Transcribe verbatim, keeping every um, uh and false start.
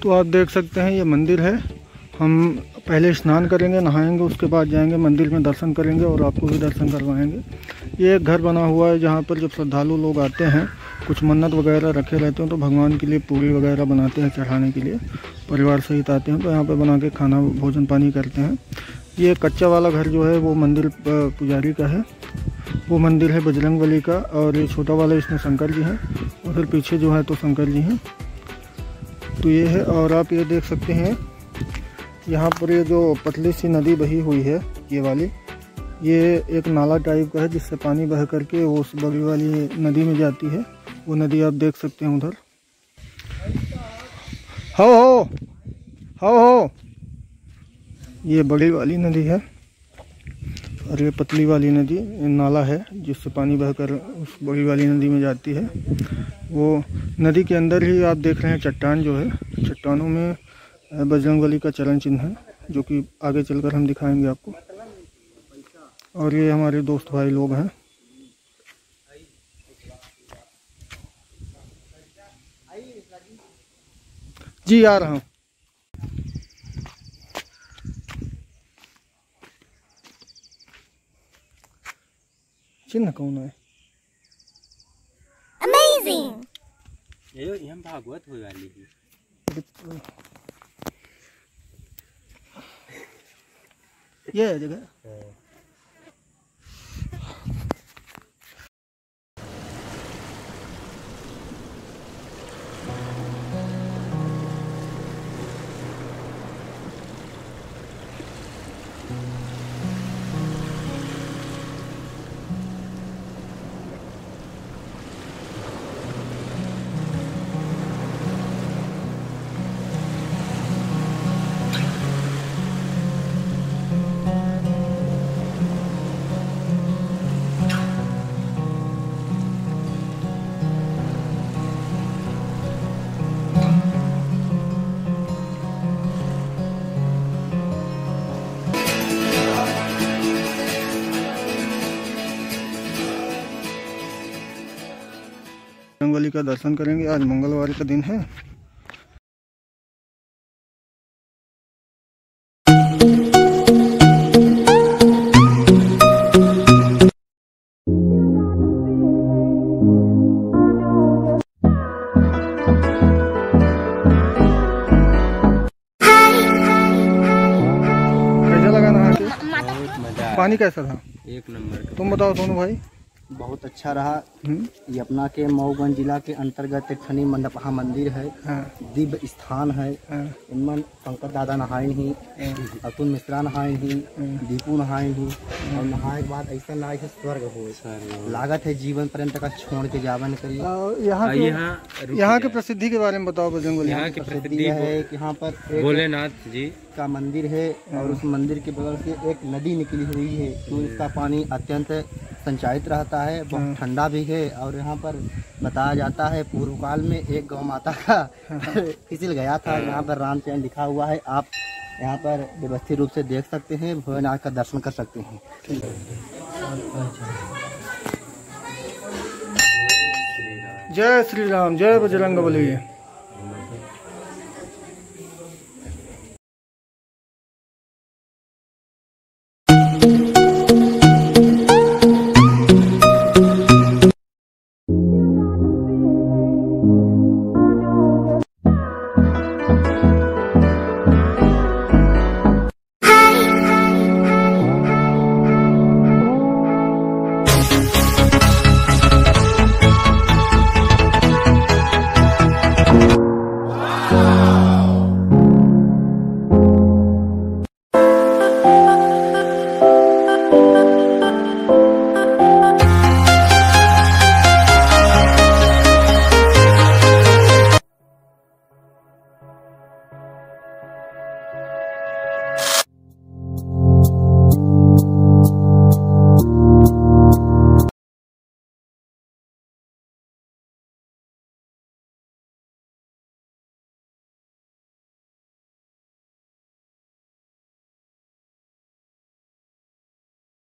तो आप देख सकते हैं ये मंदिर है। हम पहले स्नान करेंगे, नहाएंगे, उसके बाद जाएंगे मंदिर में दर्शन करेंगे और आपको भी दर्शन करवाएंगे। ये एक घर बना हुआ है जहाँ पर जब श्रद्धालु लोग आते हैं, कुछ मन्नत वगैरह रखे रहते हैं तो भगवान के लिए पूरी वगैरह बनाते हैं चढ़ाने के लिए, परिवार सहित आते हैं तो यहाँ पर बना के खाना भोजन पानी करते हैं। ये कच्चा वाला घर जो है वो मंदिर पुजारी का है, वो मंदिर है बजरंगबली का, और ये छोटा वाला इसमें शंकर जी हैं, उधर पीछे जो है तो शंकर जी हैं। तो ये है। और आप ये देख सकते हैं यहाँ पर ये जो पतली सी नदी बही हुई है ये वाली, ये एक नाला टाइप का है जिससे पानी बह करके वो उस बड़ी वाली नदी में जाती है। वो नदी आप देख सकते हैं उधर। हो हो हो हो ये बड़ी वाली नदी है और ये पतली वाली नदी नाला है जिससे पानी बहकर उस बड़ी वाली नदी में जाती है। वो नदी के अंदर ही आप देख रहे हैं चट्टान जो है, चट्टानों में बजरंगबली का चरण चिन्ह है जो कि आगे चलकर हम दिखाएंगे आपको। और ये हमारे दोस्त भाई लोग हैं। जी आ रहा हूँ। चिन्ह कौन है? Amazing! ये हम भागवत हो वाली ये है जगह। बजरंगबली का दर्शन करेंगे। आज मंगलवार का दिन है। कैसा लगा नहा के? पानी कैसा था? एक नंबर। तुम बताओ सोनू भाई। बहुत अच्छा रहा। ये अपना के मऊगंज जिला के अंतर्गत एक खनी मंडपहा मंदिर है। हाँ। दिव्य स्थान है। हाँ। इनमें पंकज दादा नहाए ही, अतुल मिश्रा नहाए ही, दीपू नहाए ही, और नहाए के बाद ऐसा नहाए से स्वर्ग हो लागत है जीवन पर्यंत का छोड़ के जावन करिए। यहाँ के यहाँ की प्रसिद्धि के बारे में बताओ बजरंगबली। यहाँ की प्रसिद्धि है कि यहाँ पर भोलेनाथ जी का मंदिर है और उस मंदिर के बगल से एक नदी निकली हुई है तो इसका पानी अत्यंत संचालित रहता है, बहुत ठंडा भी है। और यहाँ पर बताया जाता है पूर्व काल में एक गौ माता का फिसल गया था। यहाँ पर रामचंद्र लिखा हुआ है, आप यहाँ पर व्यवस्थित रूप से देख सकते हैं, भोलेनाथ का दर्शन कर सकते हैं। जय श्री राम, जय बजरंगबली।